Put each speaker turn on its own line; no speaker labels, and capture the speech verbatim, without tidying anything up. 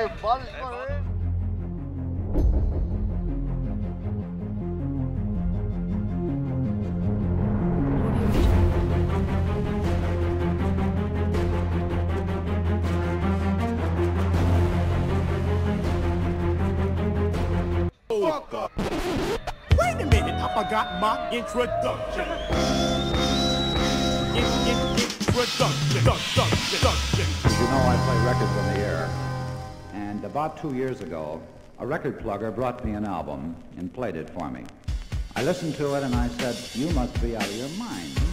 Wait a minute, I forgot my introduction. In, in, introduction, introduction, introduction.
As you know, I play records on the air. And about two years ago, a record plugger brought me an album and played it for me. I listened to it and I said, "You must be out of your mind.